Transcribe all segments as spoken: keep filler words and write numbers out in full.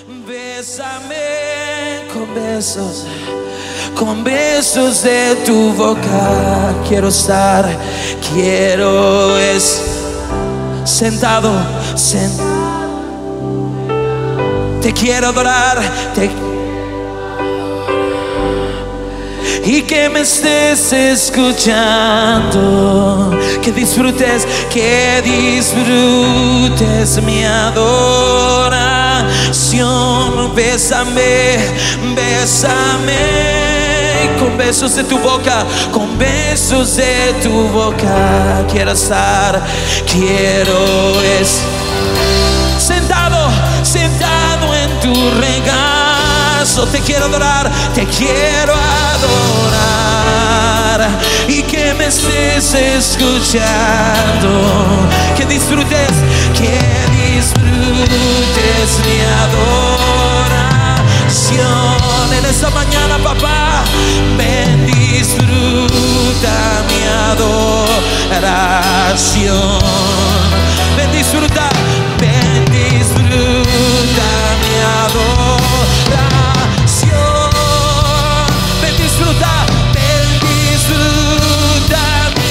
Bésame con besos, con besos de tu boca. Quiero estar, quiero es sentado, sentado. Te quiero adorar, te y que me estés escuchando, que disfrutes, que disfrutes mi adoración. Bésame, bésame con besos de tu boca, con besos de tu boca. Quiero estar, quiero es sentado, sentado en tu regazo. Te quiero adorar, te quiero adorar y que me estés escuchando, que disfrutes, que disfrutes mi adoración. En esta mañana, papá, ven, disfruta mi adoración. Ven, disfruta, ven, disfruta mi adoración. Ven, disfruta, ven, disfruta mi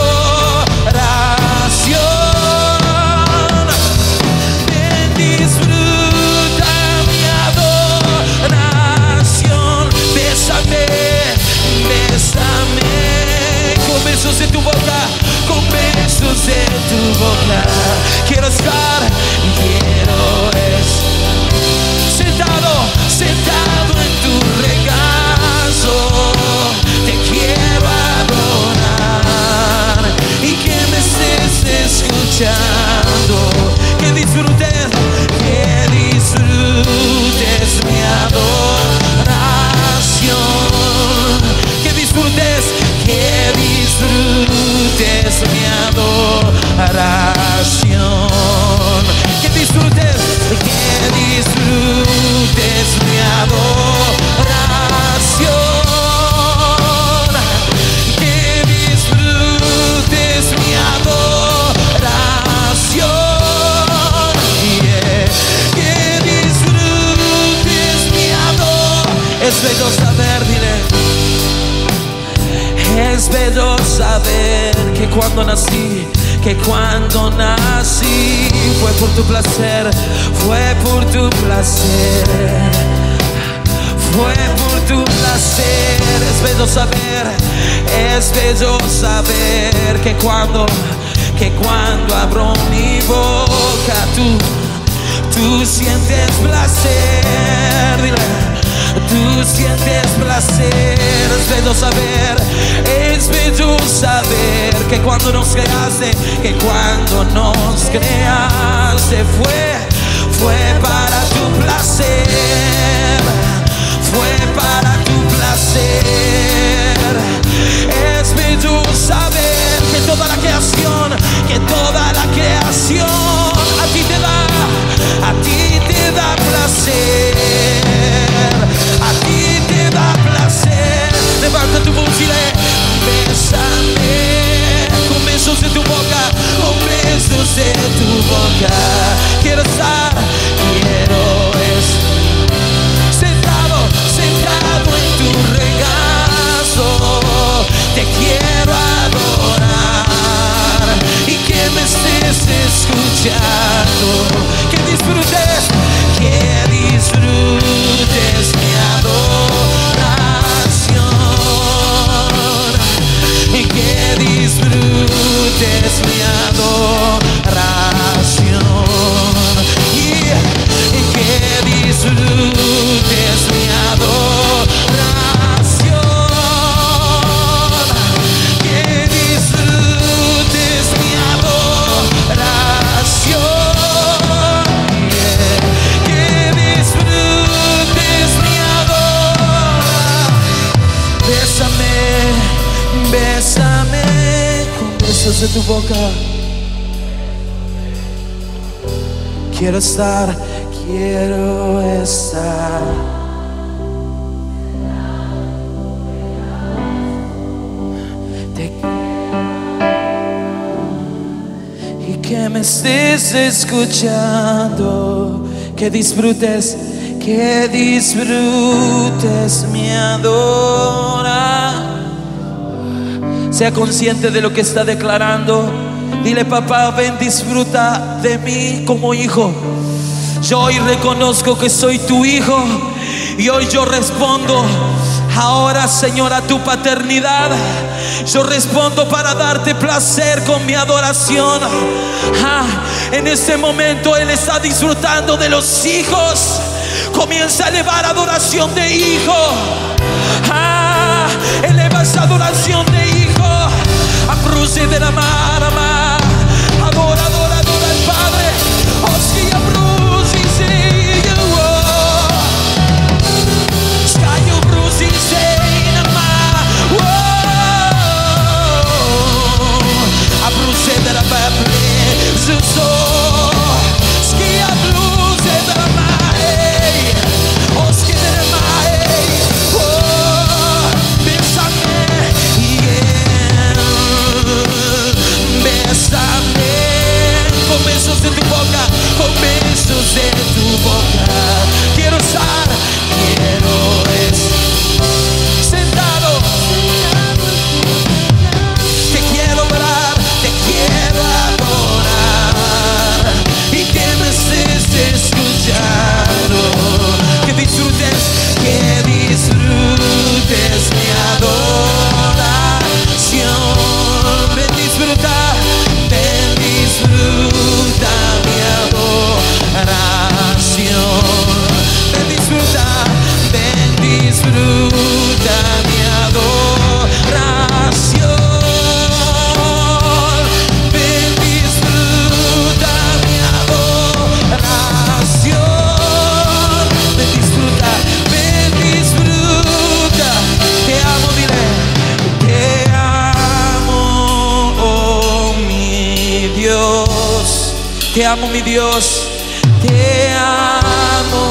adoración. Ven, disfruta mi adoración. Bésame, bésame con besos de tu boca, con besos de tu boca. Quiero estar, quiero es sentado, sentado en tu regazo. Te quiero adorar y que me estés escuchando, que disfrutes, que disfrutes mi adoración, que disfrutes, que disfrutes mi adoración, que disfrutes, que disfrutes mi adoración, que disfrutes mi adoración, yeah. Que disfrutes mi adoración. Es bello saber, dile. Es bello saber que cuando nací, que cuando nací fue por tu placer, fue por tu placer, fue por tu placer. Es bello saber, es bello saber que cuando, que cuando abro mi boca tú, tú sientes placer, dile. Tú sientes placer, es bello saber, es bello saber que cuando nos creaste, que cuando nos creaste fue, fue para tu placer, fue para tu placer. Es bello saber que toda la creación, que toda la creación a ti te da, a ti te da placer. A ti te da placer. Levanta tu voz y le bésame con besos de tu boca, con besos de tu boca. Quiero estar, quiero es sentado, sentado en tu regazo. Te quiero adorar y que me estés escuchando, que disfrutes, que disfrutes mi adoración, y que disfrutes mi adoración, y, y que disfrutes mi adoración, que disfrutes mi adoración, yeah. Que disfrutes mi adoración. Bésame, bésame con besos de tu boca. Quiero estar, quiero estar. Te... Y que me estés escuchando, que disfrutes, que disfrutes mi adoración. Sea consciente de lo que está declarando. Dile: papá, ven, disfruta de mí como hijo. Yo hoy reconozco que soy tu hijo y hoy yo respondo ahora, Señor, a tu paternidad. Yo respondo para darte placer con mi adoración. Ah, en este momento Él está disfrutando de los hijos. Comienza a elevar adoración de hijo. Ah, eleva esa adoración de hijo. A cruce de la mar, mar. Adora, adora, adora al Padre. Oh, sí, a cruce y say you are. Sky you cruce y say na ma. A cruce de la Bible. Zuzo. Ski a cruce de la mar. Oh, ski de la mar. Oh, bésame. Bésame con besos de tu boca, con besos de tu boca. Quiero estar, quiero estar sentado. Te quiero orar, te quiero adorar y que me estés escuchando. Que disfrutes, que disfrutes mi adoración. Ven, disfruta. Disfruta mi adoración. Ven, disfruta, ven, disfruta mi adoración. Ven, disfruta mi adoración. Ven, disfruta, ven, disfruta. Te amo, dile, te amo, oh mi Dios. Te amo, mi Dios. Te amo,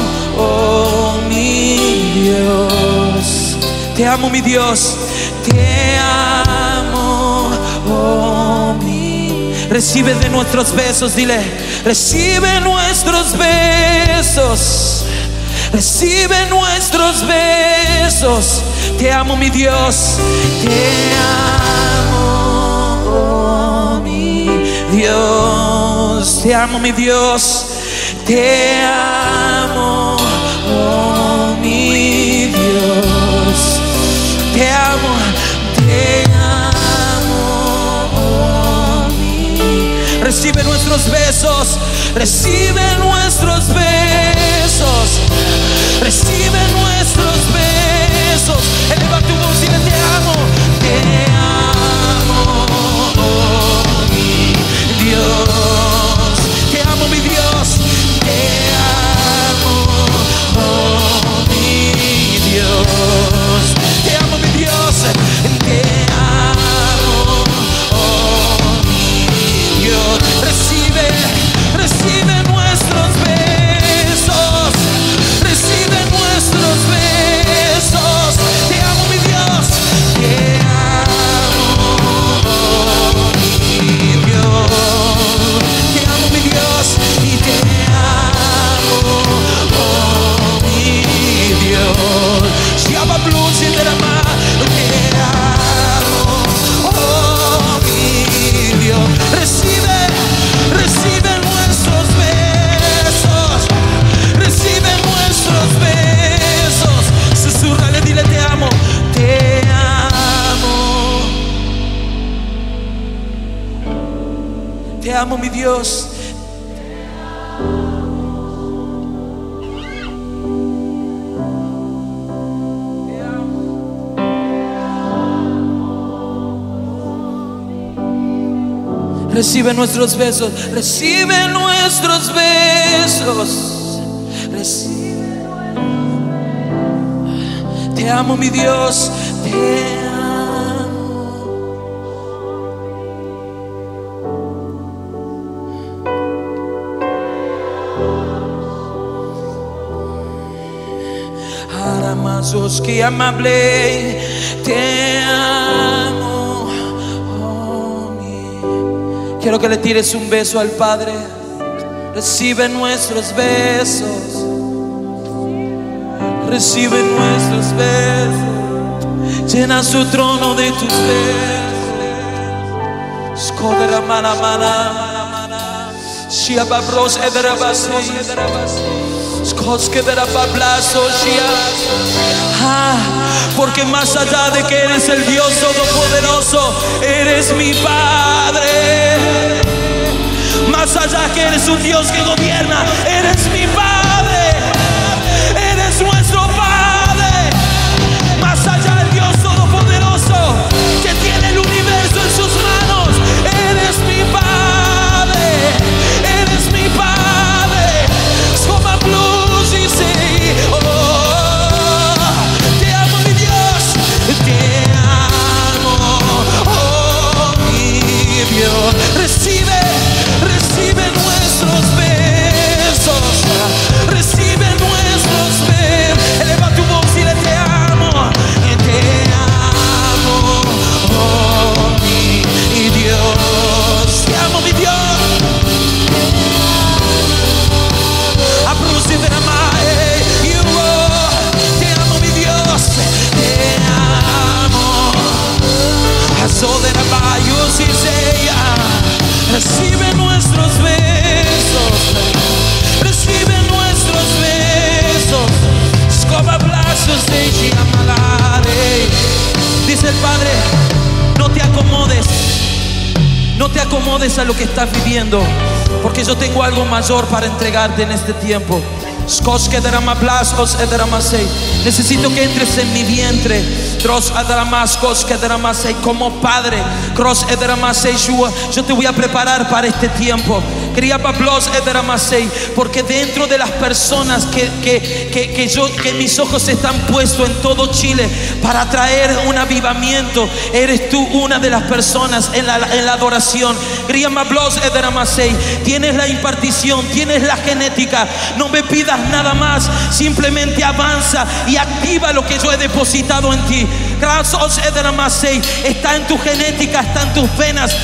oh mi Dios. Te amo, mi Dios. Te amo, oh mi. Recibe de nuestros besos, dile. Recibe nuestros besos. Recibe nuestros besos. Te amo, mi Dios. Te amo, oh mi Dios. Te amo, mi Dios. Te amo, oh mi Dios. Te amo, te amo, oh mi. Recibe nuestros besos. Recibe nuestros besos. Recibe nuestros besos. Eleva tu voz y te amo. Te amo, oh mi Dios. Te amo, mi Dios. Te amo, oh mi Dios. Te amo, mi Dios. Te amo, oh mi Dios. Recibe, recibe nuestros besos. Recibe nuestros besos. Te amo, mi Dios. Te amo, oh mi Dios. Te amo, mi Dios. Y te amo, oh mi Dios. Si habla blues y te ama. Te amo, oh mi Dios. Recibe, recibe nuestros besos. Recibe nuestros besos. Susurrale, dile te amo. Te amo. Te amo, mi Dios. Recibe nuestros besos. Recibe nuestros besos. Recibe. Te amo, mi Dios. Te amo. Aramazos que amable. Te amo. Quiero que le tires un beso al Padre. Recibe nuestros besos. recibe nuestros besos, llena su trono de tus besos. Skodera mana mana, shia babros edera basi, skoskedera bablaso shia. Ah, porque más allá de que eres el Dios todopoderoso, eres mi Padre. Más allá que eres un Dios que gobierna, eres mi Padre. Eres nuestro Padre. Más allá del Dios todopoderoso que tiene el universo en sus manos, eres mi Padre. Eres mi Padre. Soma blues y say, oh, te amo mi Dios, te amo, oh mi Dios. Recibe, recibe nuestros besos, recibe nuestros besos. Eleva tu voz y le te amo, te amo, oh mi Dios. Te amo mi Dios. Te amo mi Dios, te amo. Recibe nuestros besos, recibe nuestros besos. Dice el Padre, no te acomodes, no te acomodes a lo que estás viviendo, porque yo tengo algo mayor para entregarte en este tiempo. Necesito que entres en mi vientre como Padre. Yo te voy a preparar para este tiempo, porque dentro de las personas que, que, que, que, yo, que mis ojos están puestos en todo Chile para traer un avivamiento, eres tú una de las personas en la, en la adoración. Tienes la impartición, tienes la genética. No me pidas nada más, simplemente avanza y activa lo que yo he depositado en ti. Está en tu genética, está en tus venas.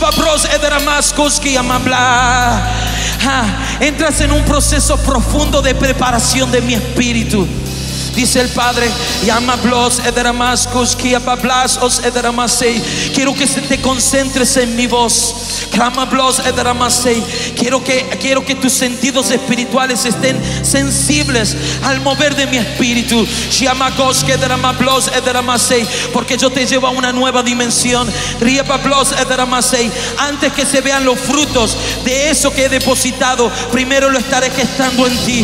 Entras en un proceso profundo de preparación de mi espíritu. Dice el Padre, quiero que te concentres en mi voz. Quiero que, quiero que tus sentidos espirituales estén sensibles al mover de mi espíritu, porque yo te llevo a una nueva dimensión. Antes que se vean los frutos de eso que he depositado, primero lo estaré gestando en ti.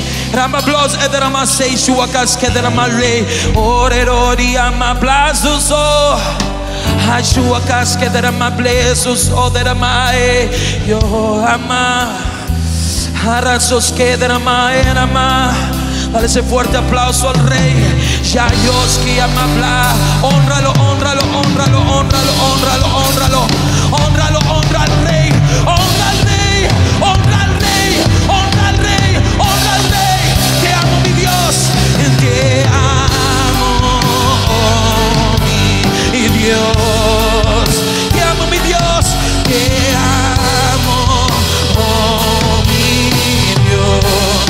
Orerori amablazos, oh, ajuacas que derama blazos, oh deramae, yo ama, arazos que derama erama. Dale ese fuerte aplauso al Rey. Yayoski amabla, honralo, honralo, honralo, honralo, honralo, honralo, honralo, honra al Rey, honra al Rey, honra al Rey, honra al Rey, honra al Rey. Te amo mi Dios, te amo, oh, mi Dios, te amo mi Dios, te amo, oh mi Dios,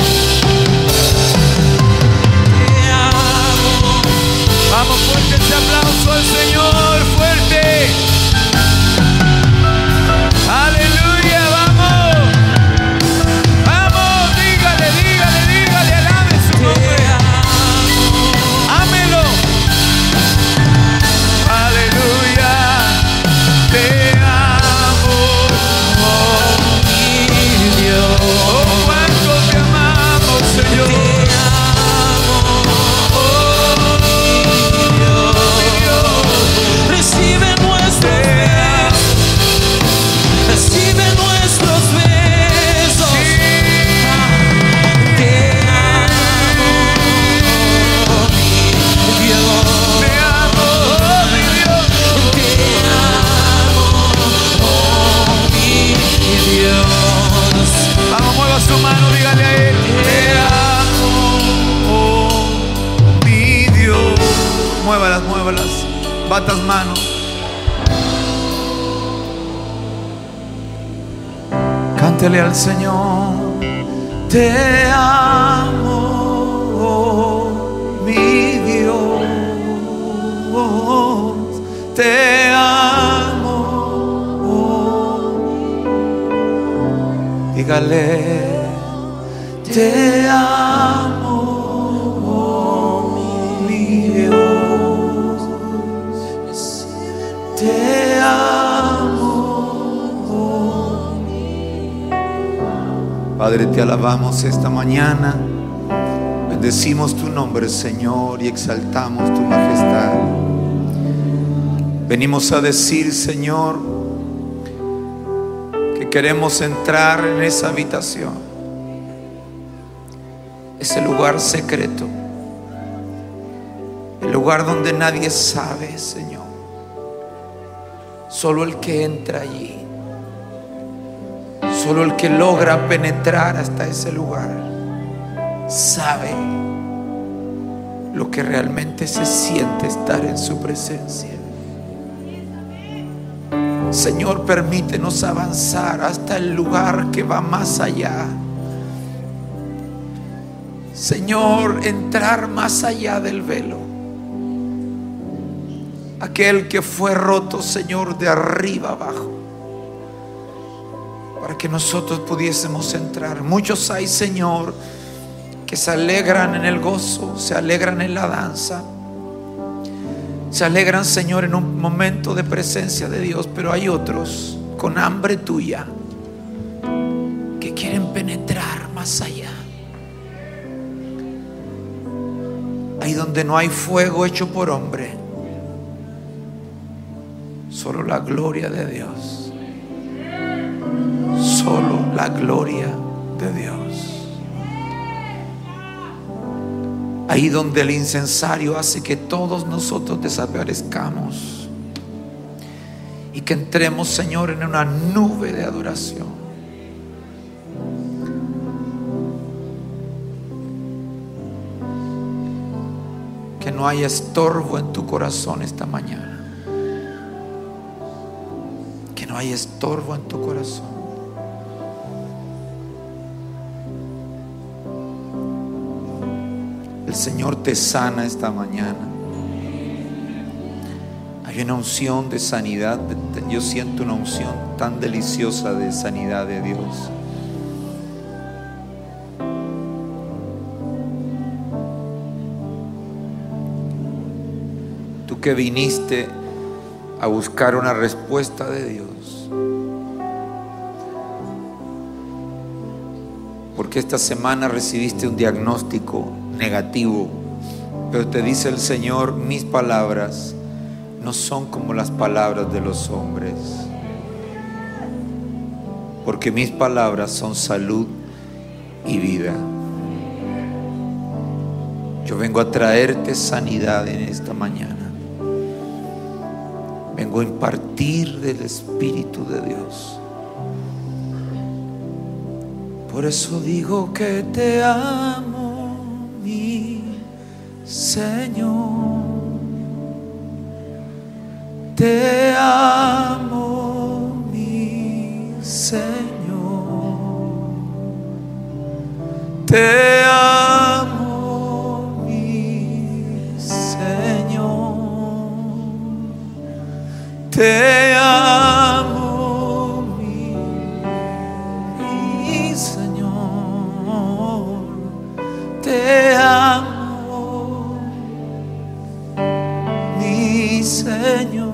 te amo. Vamos, fuerte ese aplauso al Señor, fuerte. Aleluya, vamos, vamos, dígale, dígale, dígale, alabe su nombre. Ámelo. Aleluya, te amo, oh mi Dios. Oh, cuánto te amamos, Señor. Te amo, oh mi Dios. Recibe nuestros besos, recibe nuestros besos. Te amo, oh mi Dios. Te amo, oh mi Dios. Te amo, oh mi Dios. Vamos, mueva su mano, dígale a Él. Te amo, oh mi Dios. Muévalas, muévalas. Batas manos. Cántele al Señor. Te amo, oh mi te amo. Dígale, te amo, mi Dios, te amo. Padre, te alabamos esta mañana, bendecimos tu nombre, Señor, y exaltamos tu majestad. Venimos a decir, Señor, que queremos entrar en esa habitación, ese lugar secreto, el lugar donde nadie sabe, Señor. Solo el que entra allí, solo el que logra penetrar hasta ese lugar, sabe lo que realmente se siente estar en su presencia. Señor, permítenos avanzar hasta el lugar que va más allá. Señor, entrar más allá del velo, aquel que fue roto, Señor, de arriba abajo, para que nosotros pudiésemos entrar. Muchos hay, Señor, que se alegran en el gozo, se alegran en la danza, se alegran, Señor, en un momento de presencia de Dios, pero hay otros con hambre tuya que quieren penetrar más allá. Ahí donde no hay fuego hecho por hombre, solo la gloria de Dios, solo la gloria de Dios. Ahí donde el incensario hace que todos nosotros desaparezcamos y que entremos, Señor, en una nube de adoración. Que no haya estorbo en tu corazón esta mañana, que no haya estorbo en tu corazón. El Señor te sana esta mañana. Hay una unción de sanidad. Yo siento una unción tan deliciosa de sanidad de Dios. Tú que viniste a buscar una respuesta de Dios, porque esta semana recibiste un diagnóstico negativo, pero te dice el Señor: mis palabras no son como las palabras de los hombres, porque mis palabras son salud y vida. Yo vengo a traerte sanidad en esta mañana. Vengo a impartir del Espíritu de Dios. Por eso digo que te amo, mi Señor. Te amo, mi Señor. Te amo, mi Señor. Te amo, mi, mi Señor. Te amo, mi Señor.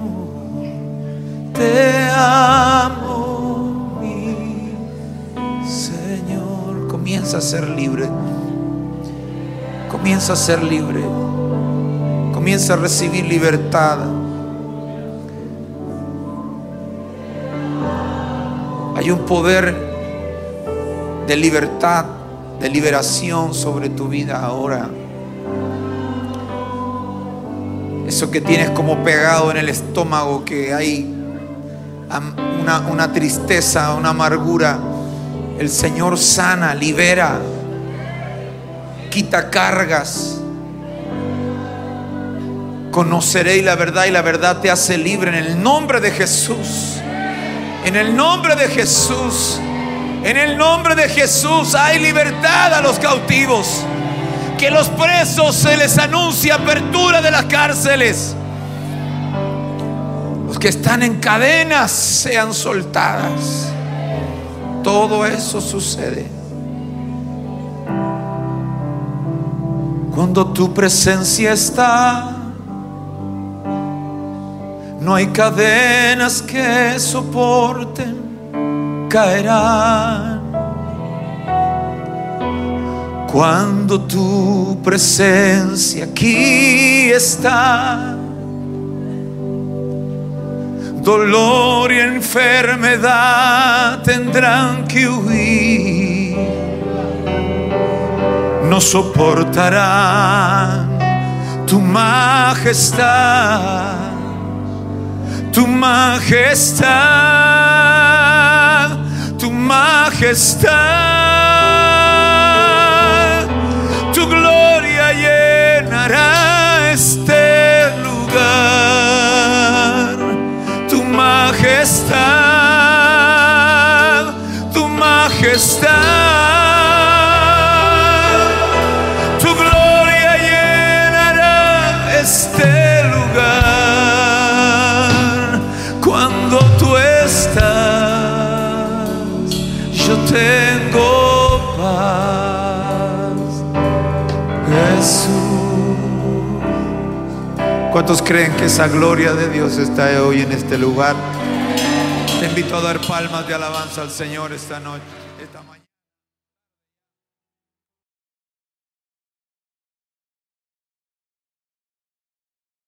Te amo, mi Señor. Comienza a ser libre. Comienza a ser libre. Comienza a recibir libertad. Hay un poder de libertad, de liberación sobre tu vida ahora. Eso que tienes como pegado en el estómago, que hay una, una tristeza, una amargura, el Señor sana, libera, quita cargas. Conoceréis la verdad y la verdad te hace libre, en el nombre de Jesús. En el nombre de Jesús. En el nombre de Jesús hay libertad a los cautivos. Que los presos se les anuncia apertura de las cárceles. que están en cadenas sean soltadas. Todo eso sucede cuando tu presencia está. No hay cadenas que soporten, caerán. Cuando tu presencia aquí está, dolor y enfermedad tendrán que huir. No soportarán tu majestad, tu majestad, tu majestad. Tu gloria llenará este lugar. Tu majestad, tu majestad. Tu gloria llenará este lugar. Cuando tú estás, yo tengo paz, Jesús. ¿Cuántos creen que esa gloria de Dios está hoy en este lugar? Te invito a dar palmas de alabanza al Señor esta noche.